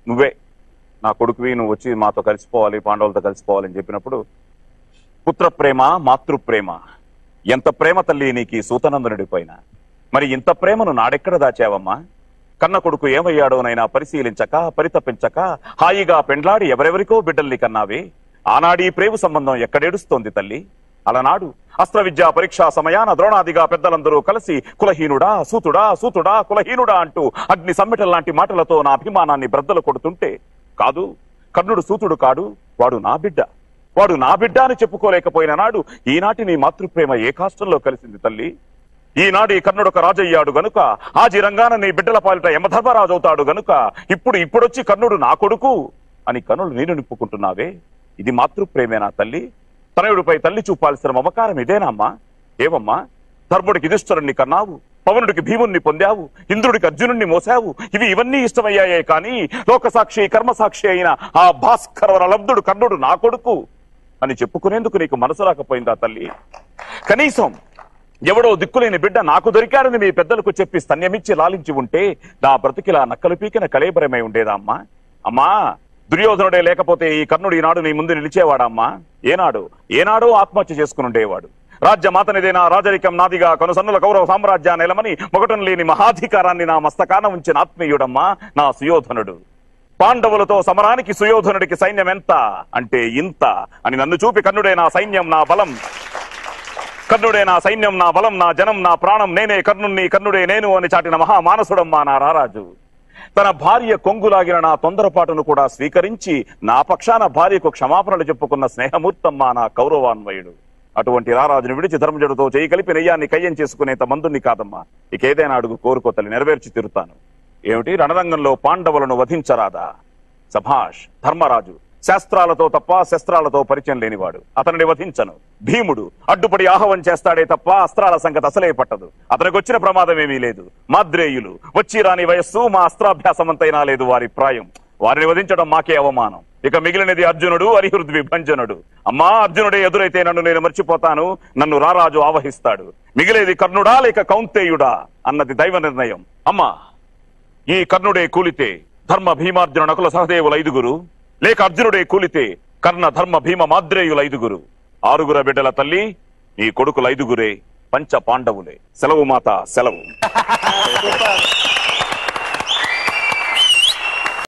నువ్వే నా కొడుకువి, నువ్వు వచ్చి మాతో కలిసిపోవాలి, పాండవులతో కలిసిపోవాలని చెప్పినప్పుడు పుత్ర ప్రేమ మాతృప్రేమ, ఎంత ప్రేమ తల్లి నీకు సూతనందనుడి పైన. మరి ఇంత ప్రేమను నాడెక్కడ దాచావమ్మా? కన్న కొడుకు ఏమయ్యాడోనైనా పరిశీలించక పరితపించక హాయిగా పెండ్లాడి ఎవరెవరికో బిడ్డల్ని కన్నావే. ఆనాడి ప్రేమ సంబంధం ఎక్కడేడుస్తోంది తల్లి? అలనాడు అస్త్ర విద్యా పరీక్షా సమయాన ద్రోణాదిగా పెద్దలందరూ కలిసి కులహీనుడా సూతుడా, సూతుడా కులహీనుడా అంటూ అగ్ని సమ్మెటల్ లాంటి మాటలతో నా అభిమానాన్ని బ్రద్దలు కొడుతుంటే, కాదు కర్ణుడు సూతుడు కాడు, వాడు నా బిడ్డ, వాడు నా బిడ్డ అని చెప్పుకోలేకపోయిన నాడు ఈనాటి నీ మాతృప్రేమ ఏ కాష్టంలో కలిసింది తల్లి? ఈనాడు ఈ కర్ణుడొక రాజయ్యాడు గనుక ఆజీరంగాన నీ బిడ్డల పాలిట యమధర్మరాజు అవుతాడు గనుక ఇప్పుడొచ్చి కర్ణుడు నా కొడుకు అని కనులు నీరు నిప్పుకుంటున్నావే. ఇది మాతృప్రేమేనా తల్లి? తనయుడిపై తల్లి చూపాల్సిన మమకారం ఇదేనమ్మా? ఏవమ్మా, ధర్ముడికి యుధిష్ఠిరుణ్ణి కన్నావు, పవనుడికి భీముణ్ణి పొందావు, ఇంద్రుడికి అర్జునుణ్ణి మోసావు. ఇవన్నీ ఇష్టమయ్యాయే కాని లోకసాక్షి కర్మసాక్షి అయిన ఆ భాస్కర లబ్ధుడు కర్ణుడు నా కొడుకు అని చెప్పుకునేందుకు నీకు మనసు రాకపోయిందా తల్లి? కనీసం ఎవడో దిక్కులేని బిడ్డ నాకు దొరికారని మీ పెద్దలకు చెప్పి స్తన్యమిచ్చి లాలించి ఉంటే నా బ్రతికిలా నక్కలు పీకిన కళేబరమై ఉండేదా అమ్మా? అమ్మా, దుర్యోధనుడే లేకపోతే ఈ కర్ణుడు ఈనాడు నీ ముందు నిలిచేవాడమ్మా? ఏనాడో ఆత్మహత్య చేసుకుని ఉండేవాడు. రాజ్యమాతనిదేనా రాజరికం నాదిగా కనుసన్నుల కౌరవ సామ్రాజ్యాన్ని ఎలమని మొగటం లేని మహాధికారాన్ని నా మస్తకాన ఉంచిన ఆత్మీయుడమ్మా నా సుయోధనుడు. పాండవులతో సమరానికి సుయోధనుడికి సైన్యం ఎంత అంటే ఇంత అని నన్ను చూపి కర్ణుడే నా సైన్యం నా బలం, కర్ణుడే నా సైన్యం నా బలం నా జనం నా ప్రాణం, నేనే కర్ణుణ్ణి కర్ణుడే నేను అని చాటిన మహామానసుడమ్మా నా రారాజు. తన భార్య కొంగులాగిన నా తొందరపాటును కూడా స్వీకరించి నా పక్షాన భార్యకు క్షమాపణలు చెప్పుకున్న స్నేహమూర్తమ్మా నా కౌరవాన్వయుడు. అటువంటి రారాజును విడిచి ధర్మజుడితో చేయి కలిపి నెయ్యాన్ని కయ్యం చేసుకునేంత మందుని కాదమ్మా. ఇకేదైనా అడుగు కోరుకోతల్లి, నెరవేర్చి తిరుతాను. ఏమిటి, రణరంగంలో పాండవులను వధించరాదా? సభాష్, ధర్మరాజు శాస్త్రాలతో తప్ప శస్త్రాలతో పరిచయం లేనివాడు, అతనిని వధించను. భీముడు అడ్డుపడి ఆహవం చేస్తాడే తప్ప అస్త్రాల సంగతి అసలే పట్టదు, అతనికి వచ్చిన ప్రమాదమేమీ లేదు. మాద్రేయులు వచ్చి రాని వయస్సు, మా అస్త్రాభ్యాసమంతైనా లేదు వారి ప్రాయం, వారిని వధించడం మాకే అవమానం. ఇక మిగిలినది అర్జునుడు అరిహృద్విభంజనుడు. అమ్మా, అర్జునుడే ఎదురైతే నన్ను నేను మర్చిపోతాను, నన్ను రారాజు ఆవహిస్తాడు. మిగిలేది కర్ణుడా లేక కౌంతేయుడా అన్నది దైవ నిర్ణయం. అమ్మా, ఈ కర్ణుడే కూలితే ధర్మ భీమార్జున నకుల సహదేవుల 5గురు, లేక అర్జునుడే కూలితే కర్ణ ధర్మ భీమ మాద్రేయుల 5గురు. 6గుర బిడ్డల తల్లి, నీ కొడుకుల 5గురే పంచ పాండవులే. సెలవు మాత, సెలవు.